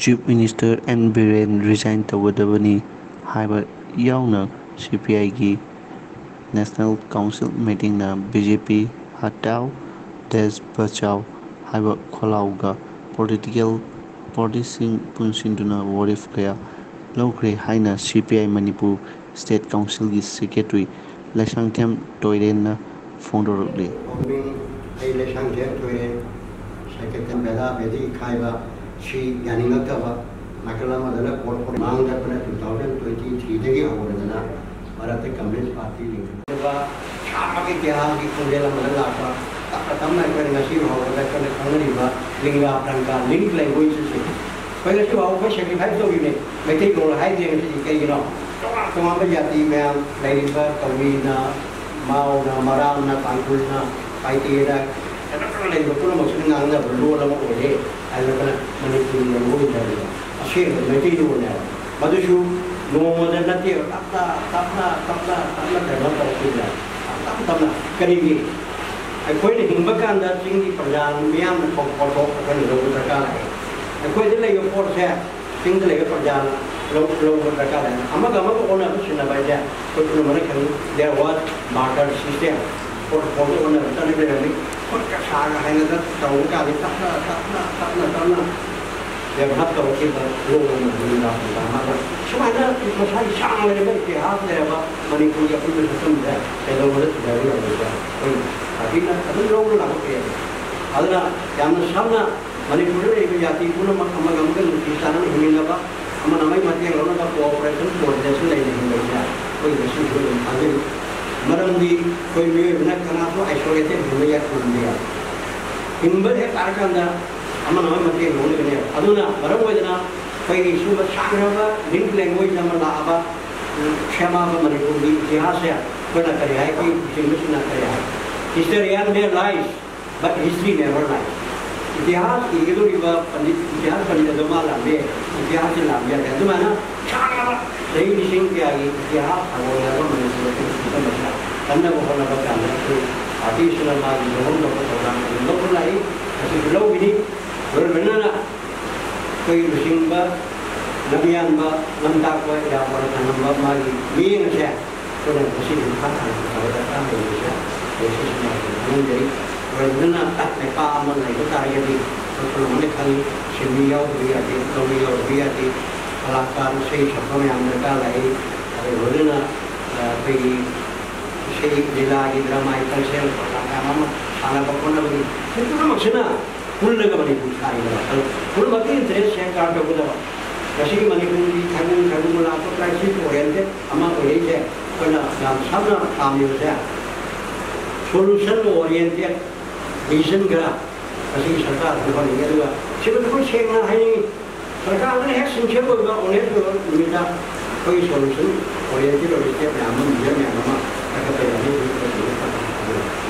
Chief Minister N. Biren resign tꯧꯒꯗꯕꯅꯤ ꯍꯥꯏꯕ ꯌꯥꯎꯅ CPI-ꯒꯤ National Council meeting-ꯅ BJP ꯍꯇꯥꯎ ꯗꯦꯁ ꯕꯆꯥꯎ ꯍꯥꯏꯕ ꯈꯣꯜꯂꯥꯎꯒ ꯄꯣꯂꯤꯇꯤꯀꯦꯜ ꯄꯥꯔꯇꯤꯁꯤꯡ ꯄꯨꯟꯁꯤꯟꯗꯨꯅ ꯋꯥꯔꯦꯞ ꯀꯌꯥ ꯂꯧꯈ꯭ꯔꯦ ꯍꯥꯏꯅ CPI ꯃꯅꯤꯄꯨꯔ ꯁ꯭ꯇꯦꯠ ꯀꯥꯎꯟꯁꯤꯜꯒꯤ ꯁꯦꯀ꯭ꯔꯦꯇꯔꯤ ꯂꯩꯁꯥꯡꯊꯦꯝ ꯇꯣꯏꯔꯦꯟꯅ ꯐꯣꯡꯗꯣꯛꯂꯤ꯫ ꯑꯩ ꯂꯩꯁꯥꯡꯊꯦꯝ ꯇꯣꯏꯔꯦꯟ ꯁꯦꯀ꯭ꯔꯦꯇꯔꯤ ꯕꯦꯗꯥ ꯕꯦꯗꯤ ꯈꯥꯏꯕ ꯁꯤ ꯌꯥꯅꯤꯡꯂꯛꯇꯕ ꯅꯥꯀꯜ ꯑꯃꯗꯅ ꯀꯣꯔꯠ ꯃꯥꯡꯗꯄꯅ 2023ꯗꯒꯤ ꯍꯧꯔꯗꯅ ꯃꯔꯛꯇ ꯀꯝꯃ꯭ꯌꯨꯅꯤꯁꯠ ꯄꯥꯔꯇꯤ ꯂꯤꯡꯈꯠꯄ ꯁꯥꯡꯕ ꯏꯇꯤꯍꯥꯁꯀꯤ ꯈꯣꯡꯖꯦꯜ ꯑꯃꯗ ꯂꯥꯛꯄ ꯇꯞꯅ ꯇꯞꯅ ꯑꯩꯈꯣꯏꯅ ꯉꯁꯤ ꯐꯥꯎꯕꯗ ꯑꯩꯈꯣꯏꯅ ꯈꯪꯅꯔꯤꯕ ꯂꯤꯡꯒꯥ ꯄ꯭ꯔꯪꯒꯥ ꯂꯤꯡꯛ ꯂꯦꯡꯒ꯭ꯋꯦꯖ ꯑꯁꯤ ꯑꯩꯈꯣꯏ ꯉꯁꯤ ꯐꯥꯎꯕ ꯑꯩꯈꯣꯏ ꯁꯦꯀ꯭ꯔꯤꯐꯥꯏꯁ ꯇꯧꯔꯤꯅꯦ ꯃꯩꯇꯩꯂꯣꯟ ꯍꯥꯏꯗꯦ ꯉꯁꯤꯗꯤ ꯀꯩꯒꯤꯅꯣ ꯇꯣꯉꯥꯟ ꯇꯣꯉꯥꯟꯕ ꯖꯥꯇꯤ ꯃꯌꯥꯝ ꯂꯩꯔꯤꯕ ꯀꯧꯃꯤꯅ ꯃꯥꯎꯅ ꯃꯔꯥꯝꯅ ꯇꯥꯡꯈꯨꯜꯅ ꯄꯥꯏꯇꯦꯅ ꯂꯩꯕ ꯄꯨꯝꯅꯃꯛꯁꯤꯅ ꯉꯥꯡꯅꯕ ꯂꯣꯟ ꯑꯃ ꯑꯣꯏꯔꯦ ꯍꯥꯏꯔꯒꯅ ꯃꯅꯤꯄꯨꯔꯤ ꯂꯦꯡꯒ꯭ꯋꯦꯖ ꯍꯥꯏꯕꯗꯣ ꯑꯁꯦꯡꯕ ꯃꯩꯇꯩꯂꯣꯟꯅꯦꯕ ꯃꯗꯨꯁꯨ ꯅꯣꯡꯃꯗ ꯅꯠꯇꯦꯕ ꯇꯞꯅ ꯗꯦꯚꯂꯞ ꯇꯧꯔꯛꯈꯤꯕ ꯇꯞꯅ ꯀꯔꯤꯒꯤ ꯑꯩꯈꯣꯏꯅ ꯍꯤꯡꯕ ꯀꯥꯟꯗ ꯆꯤꯡꯒꯤ ꯄ꯭ꯔꯖꯥ ꯃꯤꯌꯥꯝꯅ ꯄꯣꯠꯊꯣꯛ ꯑꯩꯈꯣꯏꯅ ꯂꯧꯕ ꯗꯔꯀꯥꯔ ꯂꯩ ꯑꯩꯈꯣꯏꯗ ꯂꯩꯕ ꯄꯣꯠꯁꯦ ꯆꯤꯡꯗ ꯂꯩꯕ ꯄ꯭ꯔꯖꯥꯅ ꯂꯧꯕ ꯗꯔꯀꯥꯔ ꯂꯩ ꯑꯃꯒ ꯑꯣꯟꯅꯕ ꯁꯤꯟꯅꯕ ꯍꯥꯏꯁꯦ ꯑꯩꯈꯣꯏ ꯄꯨꯝꯅꯃꯛꯅ ꯈꯪꯉꯤ ꯗꯦꯔ ꯋꯥꯖ ꯕꯥꯔꯇꯔ ꯁꯤꯁꯇꯦꯝ ꯄꯣꯠꯇ ꯑꯣꯟꯅꯕ ꯆꯠꯅꯕꯤ ꯂꯩꯔꯝꯃꯤ ꯈꯨꯠꯀ ꯁꯥꯒ ꯍꯥꯏꯅꯗ ꯇꯧꯕ ꯀꯥꯟꯗ ꯇꯞꯅ ꯗꯦꯚꯂꯞ ꯇꯧꯔꯛꯈꯤꯕ ꯂꯣꯟ ꯑꯃ ꯁꯨꯃꯥꯏꯅ ꯃꯁꯥꯒꯤ ꯁꯥꯡꯅ ꯂꯩꯔꯕ ꯏꯇꯤꯍꯥꯁ ꯂꯩꯔꯕ ꯃꯅꯤꯄꯨꯔꯒꯤ ꯑꯄꯨꯟꯕ ꯁꯛꯇꯝꯁꯦ ꯀꯩꯗꯧꯕꯗ ꯊꯨꯒꯥꯏꯕ ꯌꯥꯗꯣꯏꯕ ꯑꯩꯈꯣꯏ ꯄꯥꯔꯇꯤꯅ ꯑꯗꯨꯝ ꯂꯧꯕ ꯂꯥꯛꯄ ꯌꯥꯏ ꯑꯗꯨꯅ ꯌꯥꯝꯅ ꯁꯝꯅ ꯃꯅꯤꯄꯨꯔꯗ ꯂꯩꯕ ꯖꯥꯇꯤ ꯄꯨꯝꯅꯃꯛ ꯑꯃꯒ ꯅꯨꯡꯁꯤ ꯆꯥꯟꯅꯅ ꯍꯤꯡꯃꯤꯟꯅꯕ ꯑꯃꯅ ꯑꯃꯒꯤ ꯃꯇꯦꯡ ꯂꯧꯅꯕ ꯀꯣꯑꯣꯄꯔꯦꯁꯟ ꯀꯣꯑꯣꯔꯗꯤꯅꯦꯁꯟ ꯂꯩꯅ ꯍꯤꯡꯕꯁꯦ ꯑꯩꯈꯣই ꯉꯁꯤꯁꯨ ꯑꯗꯨꯝ ꯊꯥꯖꯩ ꯃꯔꯝꯗꯤ ꯑꯩꯈꯣꯏ ꯃꯤꯑꯣꯏꯕꯅ ꯀꯅꯥꯁꯨ ꯑꯥꯏꯁꯣꯂꯦꯇꯦꯗ ꯍꯤꯡꯕ ꯌꯥꯗꯦ ꯍꯤꯡꯕ ꯍꯦꯛ ꯇꯥꯔꯀꯥꯟꯗ ꯑꯃꯅ ꯑꯃꯒꯤ ꯃꯇꯦꯡ ꯂꯧꯅꯒꯅꯦꯕ ꯑꯗꯨꯅ ꯃꯔꯝ ꯑꯣꯏꯗꯅ ꯑꯩꯈꯣꯏꯒꯤ ꯁꯨꯝꯕ ꯁꯥꯡꯈ꯭ꯔꯕ ꯂꯤꯡꯛ ꯂꯦꯡꯒ꯭ꯋꯦꯖ ꯑꯃ ꯂꯥꯛꯑꯕ ꯁꯦꯝꯃꯕ ꯃꯅꯤꯄꯨꯔꯒꯤ ꯏꯇꯤꯍꯥꯁꯁꯦ ꯑꯩꯈꯣꯏꯅ ꯀꯔꯤ ꯍꯥꯏ ꯑꯩꯈꯣꯏ ꯆꯤꯡꯕꯁꯤꯡꯅ ꯀꯔꯤ ꯍꯥꯏ historian may lies but history never lies इतिहास इगदोरिबा पंडित इतिहास पंडित दमा लाबे इतिहास लाबे अदुमाना छांगबा दही लिसिंग के आगे इतिहास अगोलाबा मनुष्य के समस्या तन्ना बहलबा काना तो आदि सलमा जोन दो प्रोग्राम लो लाई असि लो बिनी वर बनना कोई लिसिंगबा नबियानबा लंदा को या वर नंबा मागी मीन से तो ने कसि खा खा सावदा का है ये ऐसे नहीं Karena tak lepas aman lagi kita jadi kalau mana kali semiau dia di semiau dia di kalakan saya siapa yang mereka lagi ada bolehna pergi saya dilagi drama itu saya kalakan mama anak bapaknya begini itu kan maksudnya pun lega bani pusai lah pun makin interest saya kan tak boleh kasi Manipur di kandung melakukan crisis oriented ama oriented kena yang sama kami saja solution oriented vision का ऐसी सरकार दुकान ये दुआ सिर्फ कुछ एक ना है सरकार ने है संक्षेप में उन्हें तो मिला कोई सॉल्यूशन और ये जो इसके प्लान में मिला मैं हमारा क्या कहते हैं